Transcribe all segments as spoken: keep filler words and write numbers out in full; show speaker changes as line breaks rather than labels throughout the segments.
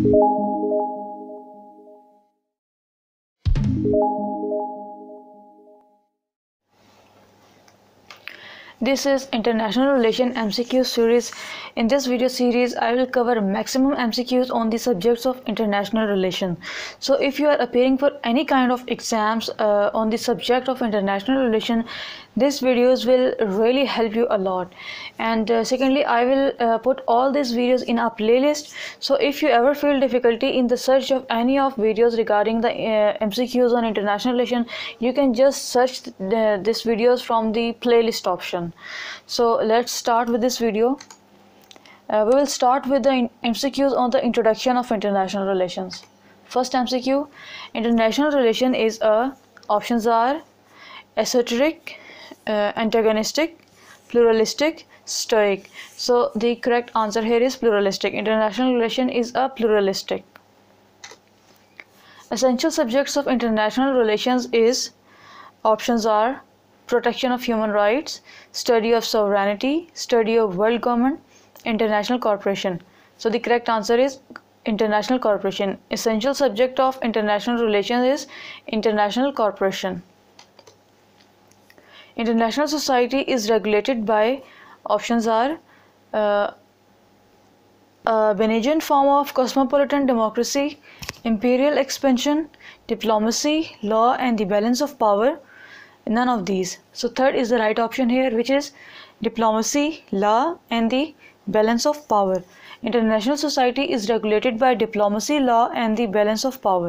This is International Relation M C Q series. In this video series, I will cover maximum M C Qs on the subjects of international relation. So if you are appearing for any kind of exams uh, on the subject of international relation, these videos will really help you a lot. And uh, secondly, I will uh, put all these videos in a playlist. So if you ever feel difficulty in the search of any of videos regarding the uh, M C Qs on international relation, you can just search the, this videos from the playlist option. So let's start with this video. Uh, we will start with the M C Qs on the introduction of international relations. First M C Q, international relation is a, options are esoteric, uh, antagonistic, pluralistic, stoic. So the correct answer here is pluralistic. International relation is a pluralistic. Essential subjects of international relations is, options are protection of human rights, study of sovereignty, study of world government, international cooperation. So the correct answer is international cooperation. Essential subject of international relations is international cooperation. International society is regulated by, options are uh, a Benign form of cosmopolitan democracy, imperial expansion, diplomacy, law, and the balance of power. None of these. So third is the right option here, which is diplomacy, law, and the balance of power. International society is regulated by diplomacy, law, and the balance of power.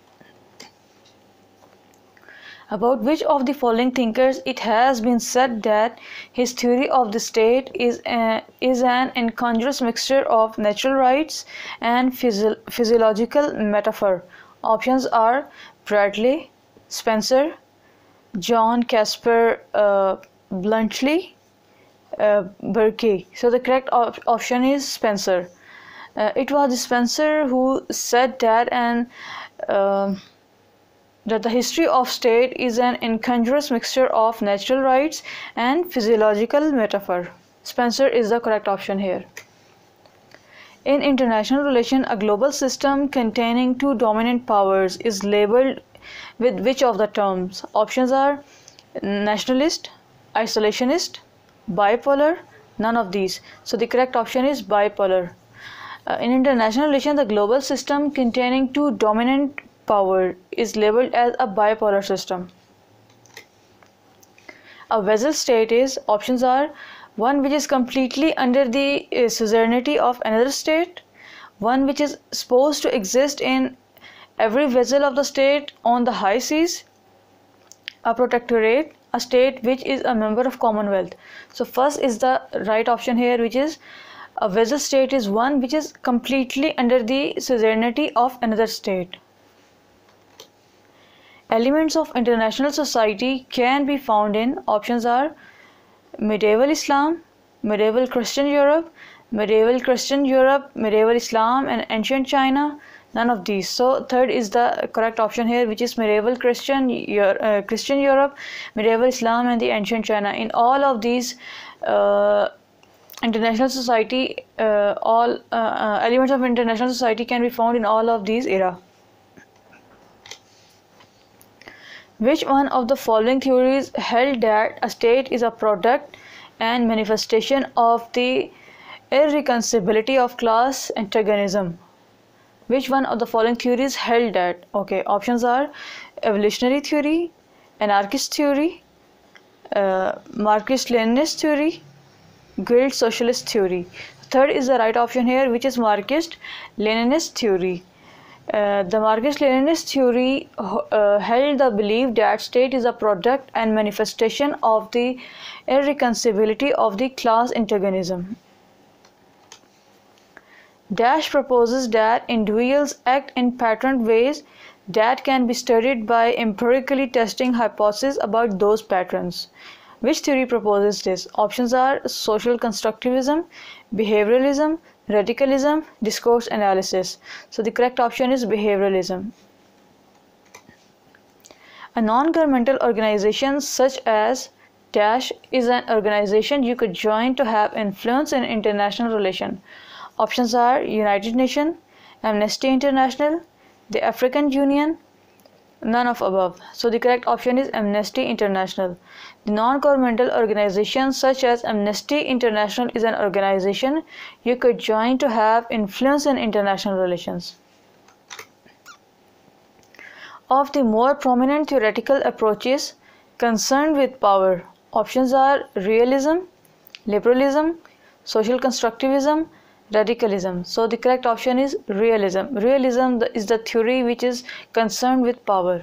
About which of the following thinkers it has been said that his theory of the state is, a, is an incongruous mixture of natural rights and physio physiological metaphor. Options are Bradley, Spencer, John Caspar uh, Bluntschli, uh, Burke. So the correct op option is Spencer. Uh, it was Spencer who said that and uh, that the history of state is an incongruous mixture of natural rights and physiological metaphor. Spencer is the correct option here. In international relation, a global system containing two dominant powers is labeled with which of the terms? Options are nationalist, isolationist, bipolar, none of these. So the correct option is bipolar. Uh, in international relation, the global system containing two dominant power is labeled as a bipolar system. A vassal state is, options are one which is completely under the uh, suzerainty of another state, one which is supposed to exist in every vessel of the state on the high seas, a protectorate, a state which is a member of Commonwealth. So first is the right option here, which is a vassal state is one which is completely under the suzerainty of another state. Elements of international society can be found in, options are medieval Islam, medieval Christian Europe, medieval Christian Europe, medieval Islam, and ancient China. None of these. So third is the correct option here, which is medieval Christian uh, Christian Europe, medieval Islam, and the ancient China. In all of these uh, international society, uh, all uh, uh, elements of international society can be found in all of these era. Which one of the following theories held that a state is a product and manifestation of the irreconcilability of class antagonism? Which one of the following theories held that? Okay, options are evolutionary theory, anarchist theory, uh, Marxist-Leninist theory, guild socialist theory. Third is the right option here, which is Marxist-Leninist theory. Uh, the Marxist-Leninist theory uh, held the belief that state is a product and manifestation of the irreconcilability of the class antagonism. Dash proposes that individuals act in patterned ways that can be studied by empirically testing hypotheses about those patterns. Which theory proposes this? Options are social constructivism, behavioralism, radicalism, discourse analysis. So the correct option is behavioralism. A non-governmental organization such as Dash is an organization you could join to have influence in international relations. Options are United Nations, Amnesty International, the African Union, none of above. So the correct option is Amnesty International. The non-governmental organization such as Amnesty International is an organization you could join to have influence in international relations. Of the more prominent theoretical approaches concerned with power, options are realism, liberalism, social constructivism, radicalism. So the correct option is realism. Realism is the theory which is concerned with power.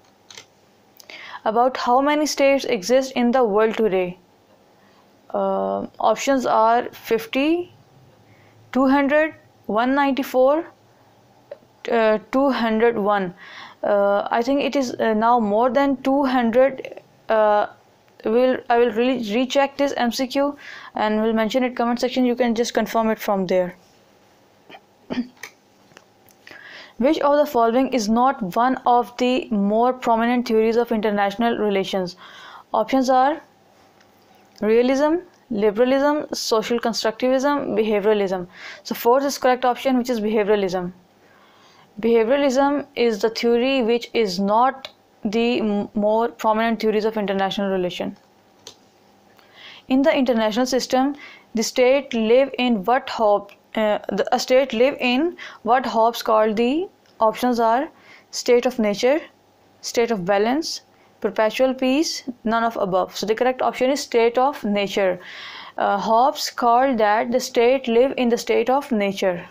About how many states exist in the world today? Uh, options are fifty, two hundred, one hundred ninety-four, uh, two hundred one. Uh, I think it is uh, now more than two hundred. Uh, will I will really recheck this M C Q and will mention it comment section. You can just confirm it from there. Which of the following is not one of the more prominent theories of international relations? Options are realism, liberalism, social constructivism, behavioralism. So fourth is correct option, which is behavioralism. Behavioralism is the theory which is not the more prominent theories of international relation. In the international system, the state live in what Hobbes uh, the, a state live in what Hobbes called the options are state of nature, state of balance, perpetual peace, none of above. So the correct option is state of nature. Uh, Hobbes called that the state live in the state of nature.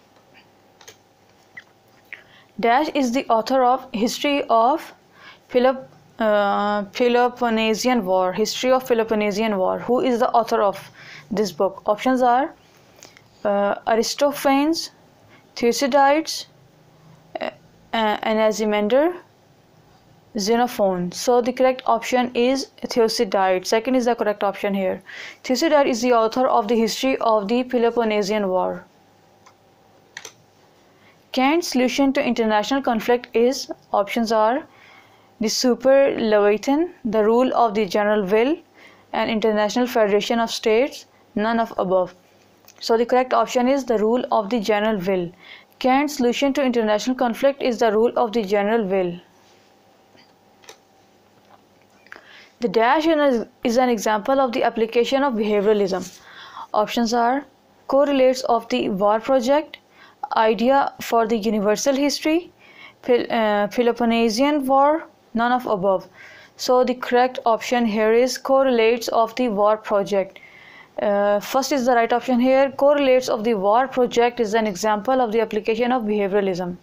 Dash is the author of History of Philip, uh, Peloponnesian War. History of Peloponnesian War. Who is the author of this book? Options are uh, Aristophanes, Thucydides, uh, Anaximander, Xenophon. So the correct option is Thucydides. Second is the correct option here. Thucydides is the author of the History of the Peloponnesian War. Kant's solution to international conflict is, options are the super Leviathan, the rule of the general will, and international federation of states, none of above. So the correct option is the rule of the general will. Kant's solution to international conflict is the rule of the general will. The dash is an example of the application of behavioralism. Options are correlates of the war project, idea for the universal history, Pel uh, Peloponnesian War, none of above. So the correct option here is correlates of the war project. Uh, first is the right option here. Correlates of the war project is an example of the application of behavioralism.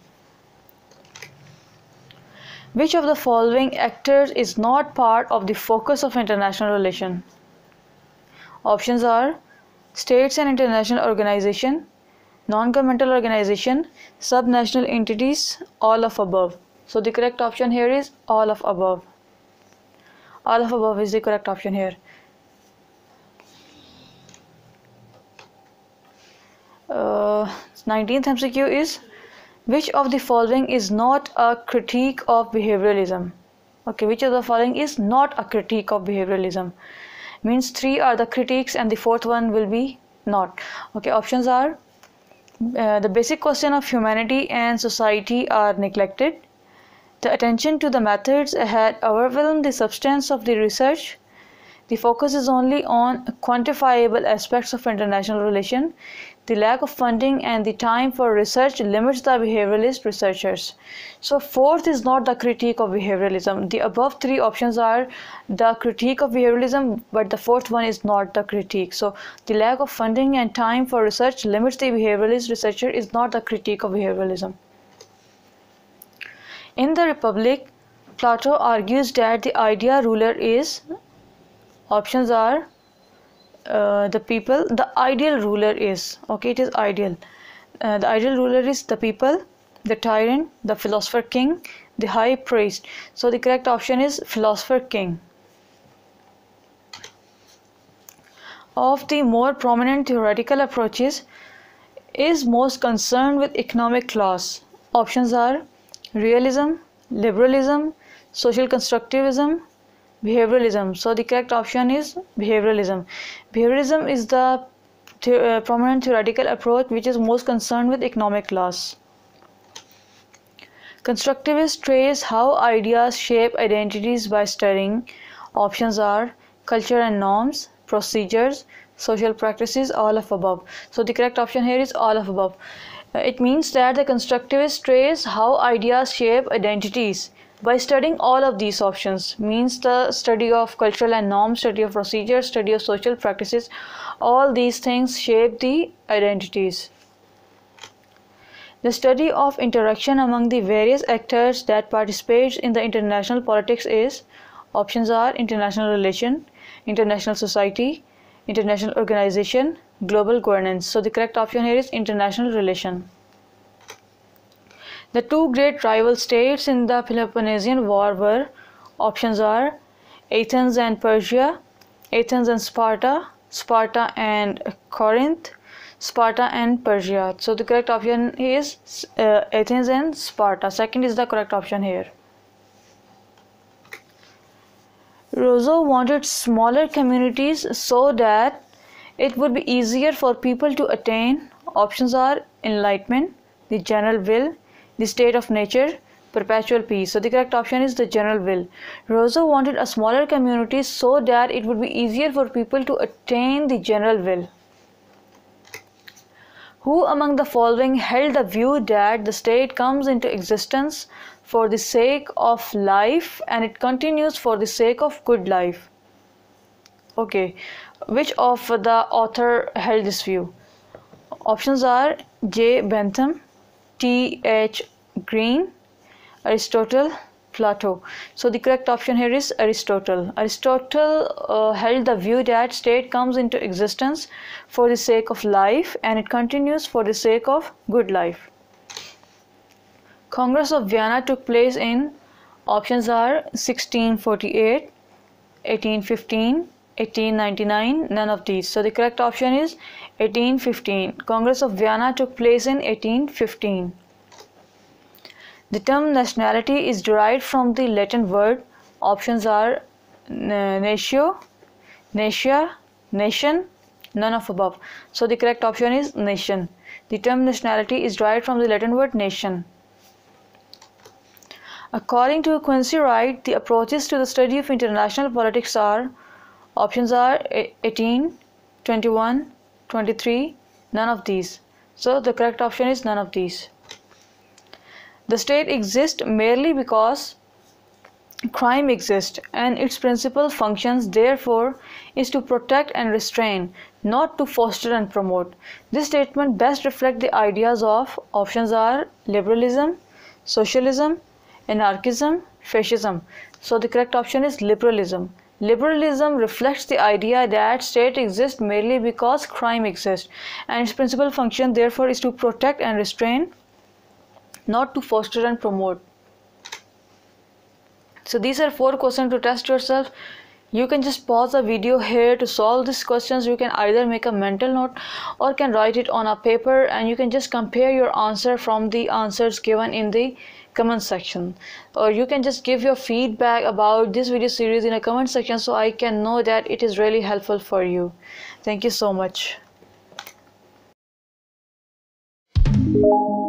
Which of the following actors is not part of the focus of international relation? Options are states and international organization, non-governmental organization, subnational entities, all of above. So the correct option here is all of above. All of above is the correct option here. Uh, nineteenth M C Q is, which of the following is not a critique of behavioralism? Okay, which of the following is not a critique of behavioralism? Means three are the critiques and the fourth one will be not. Okay, options are uh, the basic question of humanity and society are neglected. The attention to the methods had overwhelmed the substance of the research. The focus is only on quantifiable aspects of international relation. The lack of funding and the time for research limits the behavioralist researchers. So fourth is not the critique of behavioralism. The above three options are the critique of behavioralism, but the fourth one is not the critique. So the lack of funding and time for research limits the behavioralist researcher is not the critique of behavioralism. In the Republic, Plato argues that the idea ruler is, options are uh, the people, the ideal ruler is, okay, it is ideal. Uh, the ideal ruler is the people, the tyrant, the philosopher king, the high priest. So the correct option is philosopher king. Of the more prominent theoretical approaches is most concerned with economic class. Options are realism, liberalism, social constructivism, behavioralism. So the correct option is behavioralism. Behavioralism is the the uh, prominent theoretical approach which is most concerned with economic class. Constructivists trace how ideas shape identities by studying. Options are culture and norms, procedures, social practices, all of above. So the correct option here is all of above. Uh, It means that the constructivists trace how ideas shape identities by studying all of these options. Means the study of cultural and norms, study of procedures, study of social practices, all these things shape the identities. The study of interaction among the various actors that participate in the international politics is. Options are international relation, international society, international organization, global governance. So the correct option here is international relation. The two great rival states in the Peloponnesian War were. Options are Athens and Persia, Athens and Sparta, Sparta and Corinth, Sparta and Persia. So the correct option is uh, Athens and Sparta. Second is the correct option here. Rousseau wanted smaller communities so that it would be easier for people to attain. Options are enlightenment, the general will, the state of nature, perpetual peace. So the correct option is the general will. Rousseau wanted a smaller community so that it would be easier for people to attain the general will. Who among the following held the view that the state comes into existence for the sake of life and it continues for the sake of good life? Okay, which of the author held this view? Options are J. Bentham, T. H. Green, Aristotle, Plato. So the correct option here is Aristotle. Aristotle uh, held the view that state comes into existence for the sake of life and it continues for the sake of good life. Congress of Vienna took place in. Options are sixteen forty-eight, eighteen fifteen, eighteen ninety-nine, none of these. So the correct option is eighteen fifteen. Congress of Vienna took place in eighteen fifteen. The term nationality is derived from the Latin word. Options are natio, natia, nation, none of above. So the correct option is nation. The term nationality is derived from the Latin word nation. According to Quincy Wright, the approaches to the study of international politics are. Options are eighteen, twenty-one, twenty-three, none of these. So the correct option is none of these. The state exists merely because crime exists and its principal functions therefore is to protect and restrain, not to foster and promote. This statement best reflects the ideas of. Options are liberalism, socialism, anarchism, fascism. So the correct option is liberalism. Liberalism reflects the idea that state exists merely because crime exists and its principal function therefore is to protect and restrain, not to foster and promote. So these are four questions to test yourself. You can just pause the video here to solve these questions. You can either make a mental note or can write it on a paper and you can just compare your answer from the answers given in the comment section, or you can just give your feedback about this video series in a comment section so I can know that it is really helpful for you. Thank you so much.